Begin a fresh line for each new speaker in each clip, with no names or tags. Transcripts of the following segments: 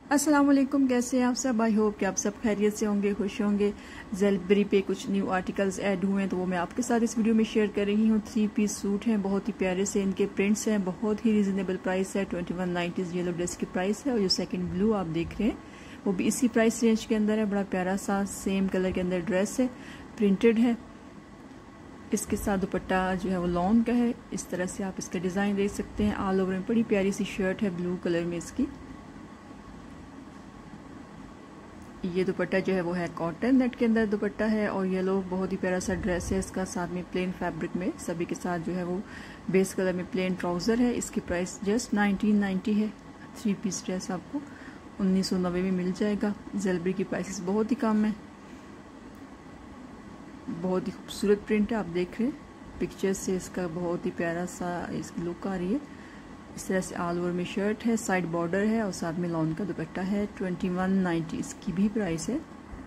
अस्सलाम वालेकुम, कैसे हैं आप सब। आई होप कि आप सब खैरियत से होंगे, खुश होंगे। ज़ेलबरी पे कुछ न्यू आर्टिकल्स ऐड हुए हैं तो वो मैं आपके साथ इस वीडियो में शेयर कर रही हूँ। 3 पीस सूट हैं, बहुत ही प्यारे से इनके प्रिंट्स हैं, बहुत ही रीज़नेबल प्राइस है। 2190 येलो ड्रेस की प्राइस है और जो सेकंड ब्लू आप देख रहे हैं वो भी इसी प्राइस रेंज के अंदर है। बड़ा प्यारा सा सेम कलर के अंदर ड्रेस है, प्रिंटेड है। इसके साथ दुपट्टा जो है वो लॉन का है। इस तरह से आप इसका डिज़ाइन देख सकते हैं। ऑल ओवर में बड़ी प्यारी सी शर्ट है ब्लू कलर में इसकी। ये दुपट्टा जो है वो है कॉटन नेट के अंदर दुपट्टा है और येलो बहुत ही प्यारा सा ड्रेस है इसका। साथ में प्लेन फैब्रिक में सभी के साथ जो है वो बेस कलर में प्लेन ट्राउज़र है। इसकी प्राइस जस्ट 1990 है। 3 पीस ड्रेस आपको 1990 में मिल जाएगा। ज़ेलबरी की प्राइसेस बहुत ही कम है। बहुत ही खूबसूरत प्रिंट है, आप देख रहे हैं पिक्चर से इसका बहुत ही प्यारा सा इसकी लुक आ रही है। इस तरह से ऑल ओवर में शर्ट है, साइड बॉर्डर है और साथ में लॉन का दुपट्टा है। 2190 इसकी भी प्राइस है।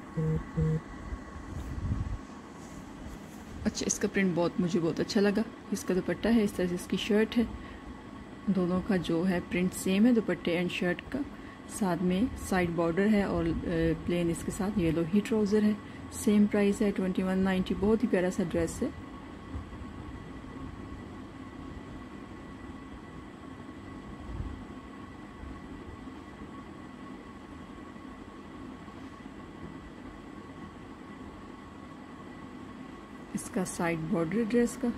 अच्छा, इसका प्रिंट मुझे बहुत अच्छा लगा। इसका दुपट्टा है, इस तरह से इसकी शर्ट है। दोनों का जो है प्रिंट सेम है दुपट्टे एंड शर्ट का। साथ में साइड बॉर्डर है और प्लेन इसके साथ येलो ही ट्राउज़र है। सेम प्राइस है 2190। बहुत ही प्यारा सा ड्रेस है। इसका साइड बॉर्डर ड्रेस का।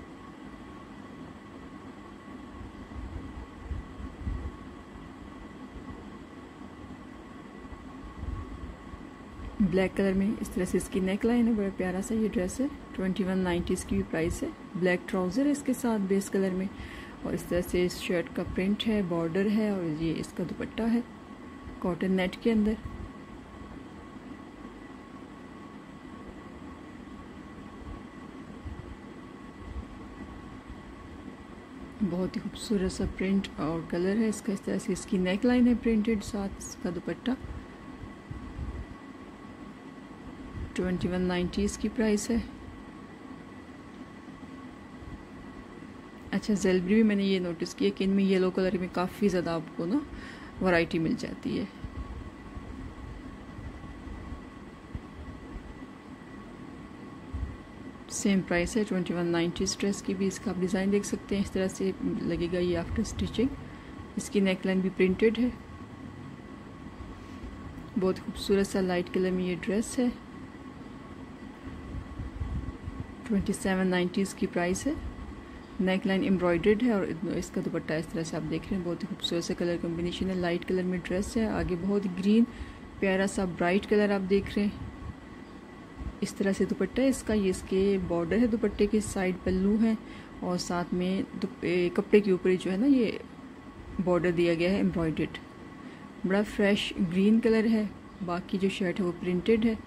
ब्लैक कलर में इस तरह से इसकी नेक लाइन है। बड़ा प्यारा सा ये ड्रेस है। 2190 इसकी भी प्राइस है। ब्लैक ट्राउज़र है इसके साथ बेस कलर में और इस तरह से इस शर्ट का प्रिंट है, बॉर्डर है और ये इसका दुपट्टा है कॉटन नेट के अंदर। बहुत ही खूबसूरत सा प्रिंट और कलर है इसका। इस तरह से इसकी नेक लाइन है प्रिंटेड, साथ इसका दुपट्टा। 2190 इसकी प्राइस है। अच्छा, ज़ेलबरी भी मैंने ये नोटिस किया कि इनमें येलो कलर में काफ़ी ज़्यादा आपको ना वैरायटी मिल जाती है। सेम प्राइस है 2190 इस ड्रेस की भी। इसका आप डिज़ाइन देख सकते हैं, इस तरह से लगेगा ये आफ्टर स्टिचिंग। इसकी नेक लाइन भी प्रिंटेड है। बहुत खूबसूरत सा लाइट कलर में ये ड्रेस है। 2790 इसकी प्राइस है। नेक लाइन एम्ब्रॉयडर्ड है और इसका दुपट्टा इस तरह से आप देख रहे हैं। बहुत ही खूबसूरत सा कलर कॉम्बिनेशन है। लाइट कलर में ड्रेस है, आगे बहुत ही ग्रीन प्यारा सा ब्राइट कलर आप देख रहे हैं। इस तरह से दुपट्टा है इसका। ये इसके बॉर्डर है दुपट्टे के, साइड पल्लू है और साथ में कपड़े के ऊपर जो है ना ये बॉर्डर दिया गया है एम्ब्रॉयडर्ड। बड़ा फ्रेश ग्रीन कलर है। बाकी जो शर्ट है वो प्रिंटेड है।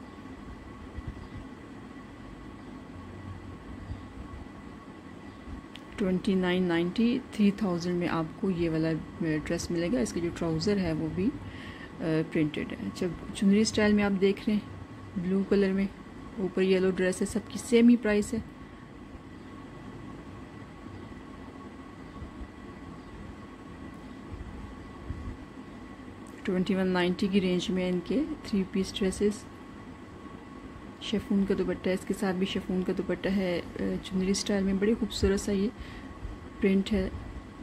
$2990 में आपको ये वाला ड्रेस मिलेगा। इसके जो ट्राउज़र है वो भी प्रिंटेड है। अच्छा, चुनरी स्टाइल में आप देख रहे हैं ब्लू कलर में, ऊपर येलो ड्रेस है। सबकी सेम ही प्राइस है। $2190 की रेंज में इनके 3 पीस ड्रेसेस। शेफून का दुपट्टा है, इसके साथ भी शेफून का दुपट्टा है चुनरी स्टाइल में। बड़ी खूबसूरत सा ये प्रिंट है।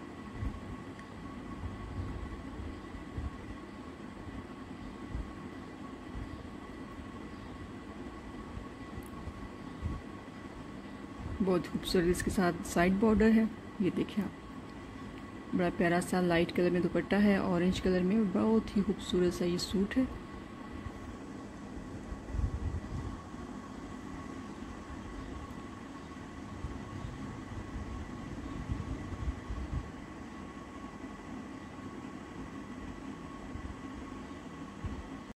बहुत खूबसूरत इसके साथ साइड बॉर्डर है। ये देखिए आप, बड़ा प्यारा सा लाइट कलर में दुपट्टा है, ऑरेंज कलर में। बहुत ही खूबसूरत सा ये सूट है।